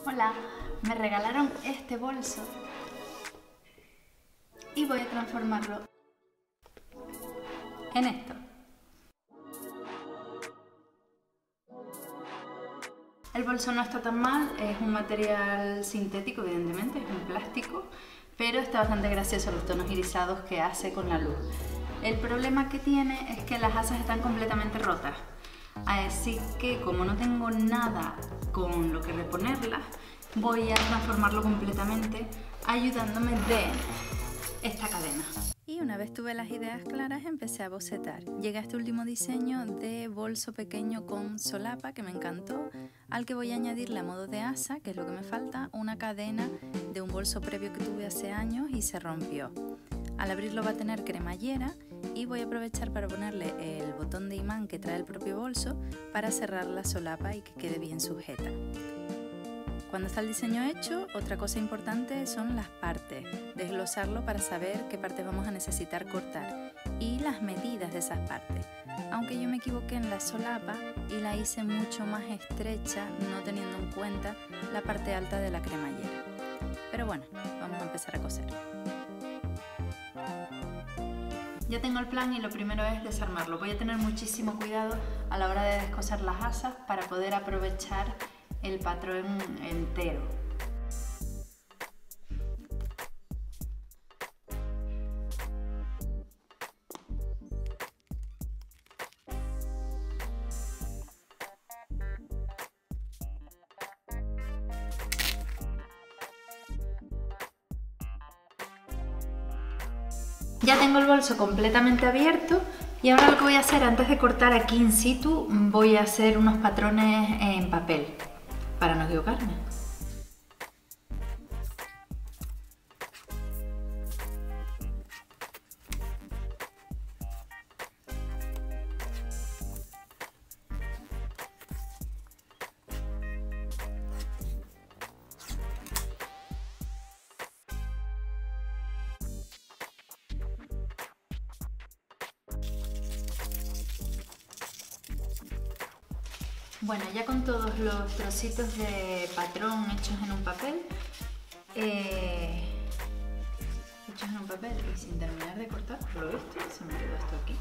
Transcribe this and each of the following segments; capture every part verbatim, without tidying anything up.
Hola, me regalaron este bolso y voy a transformarlo en esto. El bolso no está tan mal, es un material sintético evidentemente, es un plástico, pero está bastante gracioso los tonos irisados que hace con la luz. El problema que tiene es que las asas están completamente rotas, así que como no tengo nada con lo que reponerlas, voy a transformarlo completamente ayudándome de esta cadena. Y una vez tuve las ideas claras, empecé a bocetar. Llegué a este último diseño de bolso pequeño con solapa que me encantó, al que voy a añadirle a modo de asa, que es lo que me falta, una cadena de un bolso previo que tuve hace años y se rompió. Al abrirlo va a tener cremallera y voy a aprovechar para ponerle el botón de imán que trae el propio bolso para cerrar la solapa y que quede bien sujeta. Cuando está el diseño hecho, otra cosa importante son las partes, desglosarlo para saber qué partes vamos a necesitar cortar y las medidas de esas partes. Aunque yo me equivoqué en la solapa y la hice mucho más estrecha, no teniendo en cuenta la parte alta de la cremallera. Pero bueno, vamos a empezar a coser. Ya tengo el plan y lo primero es desarmarlo. Voy a tener muchísimo cuidado a la hora de descoser las asas para poder aprovechar el patrón entero. Ya tengo el bolso completamente abierto y ahora lo que voy a hacer antes de cortar aquí in situ, voy a hacer unos patrones en papel para no equivocarme. Bueno, ya con todos los trocitos de patrón hechos en un papel, eh, hechos en un papel y sin terminar de cortar, por lo visto, se me quedó esto aquí.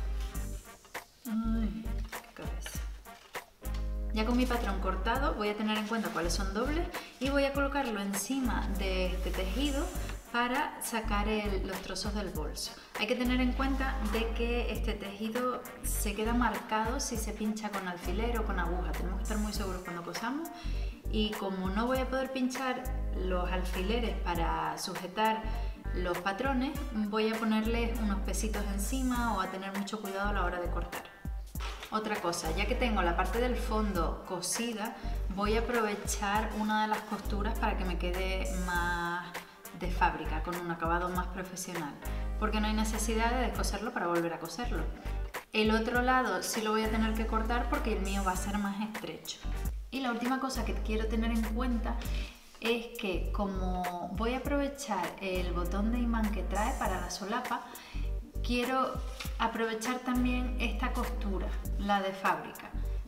Ay, qué cabeza. Ya con mi patrón cortado voy a tener en cuenta cuáles son dobles y voy a colocarlo encima de este tejido para sacar el, los trozos del bolso. Hay que tener en cuenta de que este tejido se queda marcado si se pincha con alfiler o con aguja. Tenemos que estar muy seguros cuando cosamos y como no voy a poder pinchar los alfileres para sujetar los patrones, voy a ponerles unos pesitos encima o a tener mucho cuidado a la hora de cortar. Otra cosa, ya que tengo la parte del fondo cosida, voy a aprovechar una de las costuras para que me quede más de fábrica, con un acabado más profesional, porque no hay necesidad de descoserlo para volver a coserlo. El otro lado sí lo voy a tener que cortar porque el mío va a ser más estrecho. Y la última cosa que quiero tener en cuenta es que como voy a aprovechar el botón de imán que trae para la solapa, quiero aprovechar también esta costura, la de fábrica.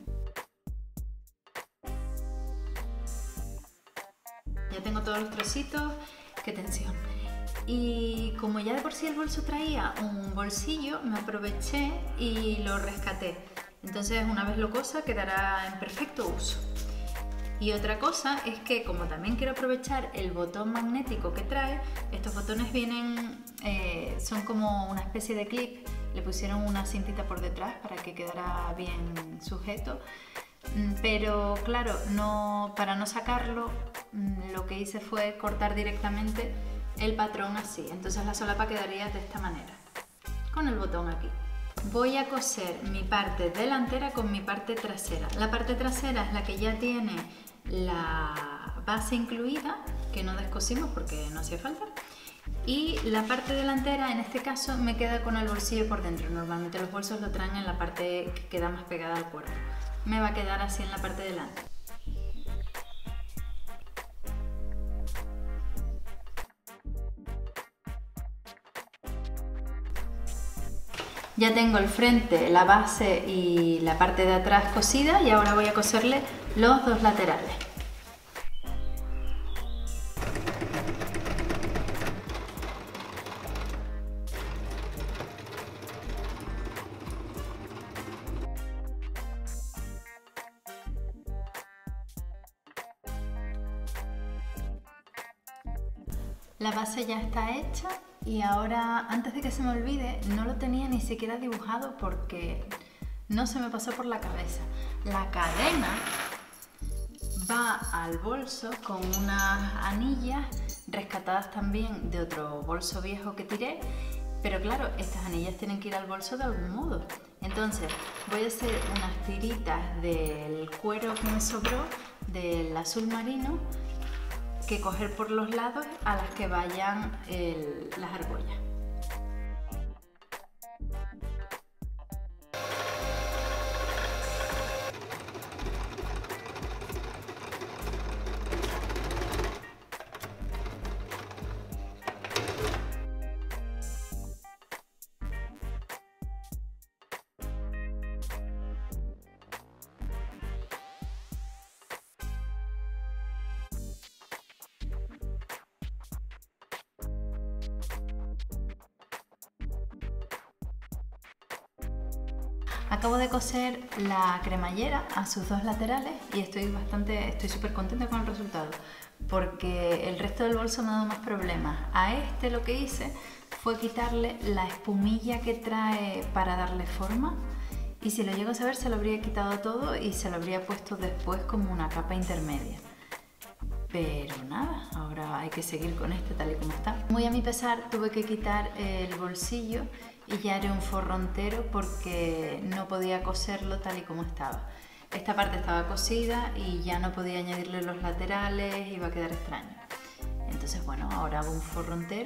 Ya tengo todos los trocitos. ¡Qué tensión! Y como ya de por sí el bolso traía un bolsillo, me aproveché y lo rescaté. Entonces una vez lo cosa quedará en perfecto uso. Y otra cosa es que como también quiero aprovechar el botón magnético que trae, estos botones vienen, eh, son como una especie de clip, le pusieron una cintita por detrás para que quedara bien sujeto. Pero claro, no, para no sacarlo, lo que hice fue cortar directamente el patrón así. Entonces la solapa quedaría de esta manera, con el botón aquí. Voy a coser mi parte delantera con mi parte trasera. La parte trasera es la que ya tiene la base incluida, que no descosimos porque no hacía falta. Y la parte delantera, en este caso, me queda con el bolsillo por dentro. Normalmente los bolsos lo traen en la parte que queda más pegada al cuerpo. Me va a quedar así en la parte de delante. Ya tengo el frente, la base y la parte de atrás cosida y ahora voy a coserle los dos laterales. La base ya está hecha y ahora, antes de que se me olvide, no lo tenía ni siquiera dibujado porque no se me pasó por la cabeza. La cadena va al bolso con unas anillas rescatadas también de otro bolso viejo que tiré, pero claro, estas anillas tienen que ir al bolso de algún modo. Entonces voy a hacer unas tiritas del cuero que me sobró del azul marino que coger por los lados a las que vayan el, las argollas. Acabo de coser la cremallera a sus dos laterales y estoy bastante, estoy súper contenta con el resultado porque el resto del bolso no ha dado más problemas. A este lo que hice fue quitarle la espumilla que trae para darle forma y si lo llego a saber se lo habría quitado todo y se lo habría puesto después como una capa intermedia. Pero nada, ahora hay que seguir con este tal y como está. Muy a mi pesar tuve que quitar el bolsillo y ya haré un forro entero porque no podía coserlo tal y como estaba. Esta parte estaba cosida y ya no podía añadirle los laterales, iba a quedar extraño. Entonces bueno, ahora hago un forro entero.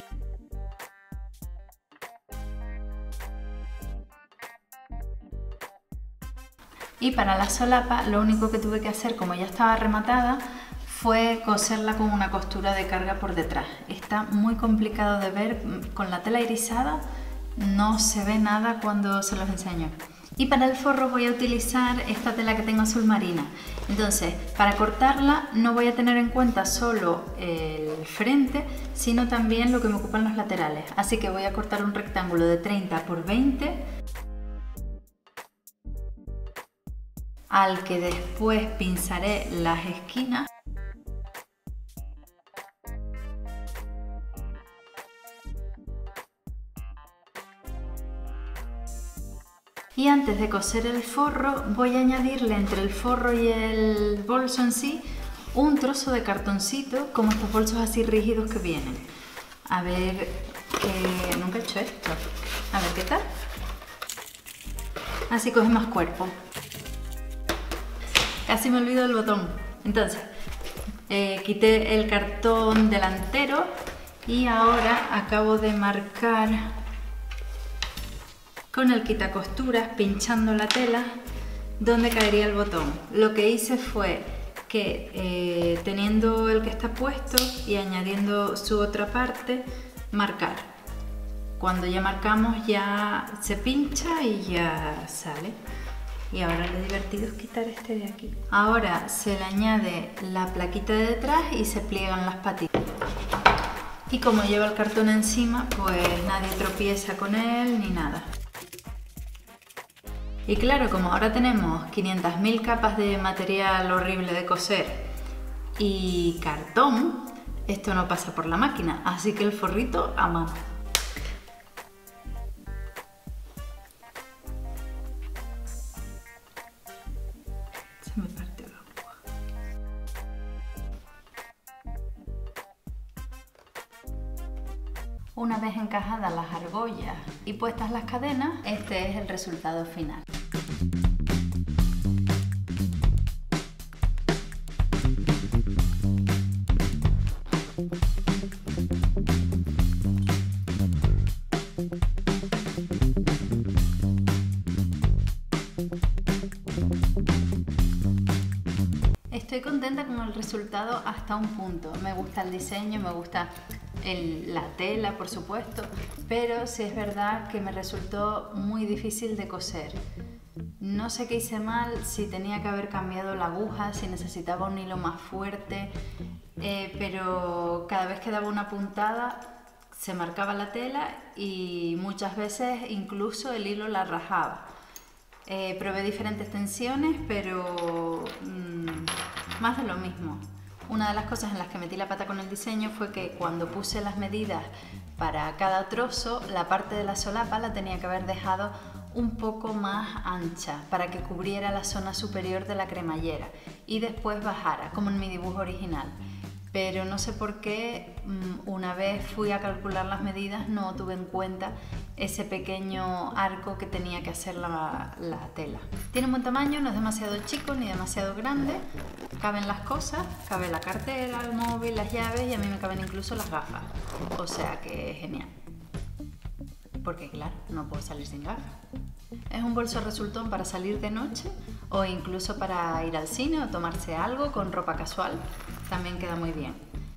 Y para la solapa lo único que tuve que hacer, como ya estaba rematada, fue coserla con una costura de carga por detrás. Está muy complicado de ver, con la tela irisada no se ve nada cuando se los enseño. Y para el forro voy a utilizar esta tela que tengo azul marina. Entonces, para cortarla no voy a tener en cuenta solo el frente, sino también lo que me ocupan los laterales. Así que voy a cortar un rectángulo de treinta por veinte, al que después pinzaré las esquinas. Y antes de coser el forro voy a añadirle entre el forro y el bolso en sí un trozo de cartoncito, como estos bolsos así rígidos que vienen. A ver, que nunca he hecho esto. A ver qué tal. Así coge más cuerpo. Casi me olvido del botón. Entonces, eh, quité el cartón delantero y ahora acabo de marcar con el quitacosturas, pinchando la tela, donde caería el botón. Lo que hice fue que eh, teniendo el que está puesto y añadiendo su otra parte, marcar. Cuando ya marcamos ya se pincha y ya sale. Y ahora lo divertido es quitar este de aquí. Ahora se le añade la plaquita de detrás y se pliegan las patitas. Y como lleva el cartón encima, pues nadie tropieza con él ni nada. Y claro, como ahora tenemos quinientas mil capas de material horrible de coser y cartón, esto no pasa por la máquina, así que el forrito a mano. Se me partió la aguja. Una vez encajadas las argollas y puestas las cadenas, este es el resultado final. Estoy contenta con el resultado hasta un punto. Me gusta el diseño, me gusta el, la tela, por supuesto, pero sí es verdad que me resultó muy difícil de coser. No sé qué hice mal, si tenía que haber cambiado la aguja, si necesitaba un hilo más fuerte, eh, pero cada vez que daba una puntada se marcaba la tela y muchas veces incluso el hilo la rajaba. Eh, probé diferentes tensiones, pero mmm, más de lo mismo. Una de las cosas en las que metí la pata con el diseño fue que cuando puse las medidas para cada trozo, la parte de la solapa la tenía que haber dejado un poco más ancha para que cubriera la zona superior de la cremallera y después bajara, como en mi dibujo original. Pero no sé por qué, una vez fui a calcular las medidas, no tuve en cuenta ese pequeño arco que tenía que hacer la, la tela. Tiene un buen tamaño, no es demasiado chico ni demasiado grande, caben las cosas, cabe la cartera, el móvil, las llaves y a mí me caben incluso las gafas, o sea que es genial. Porque claro, no puedo salir sin gafas. Es un bolso resultón para salir de noche o incluso para ir al cine o tomarse algo con ropa casual. También queda muy bien.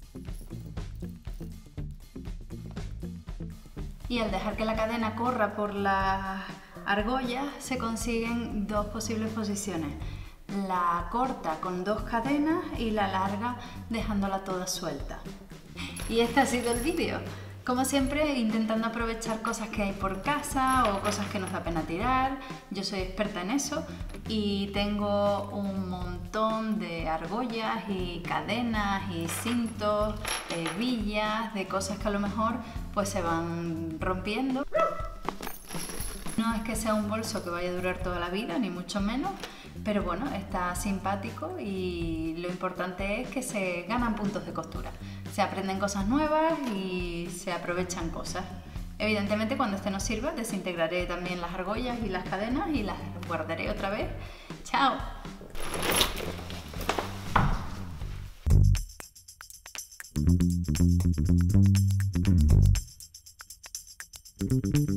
Y al dejar que la cadena corra por las argollas se consiguen dos posibles posiciones. La corta con dos cadenas y la larga dejándola toda suelta. Y este ha sido el vídeo. Como siempre, intentando aprovechar cosas que hay por casa o cosas que nos da pena tirar. Yo soy experta en eso y tengo un montón de argollas y cadenas y cintos, hebillas, de cosas que a lo mejor pues se van rompiendo. No es que sea un bolso que vaya a durar toda la vida, ni mucho menos, pero bueno, está simpático y lo importante es que se ganan puntos de costura. Se aprenden cosas nuevas y se aprovechan cosas. Evidentemente, cuando este no sirva, desintegraré también las argollas y las cadenas y las guardaré otra vez. ¡Chao! Thank you.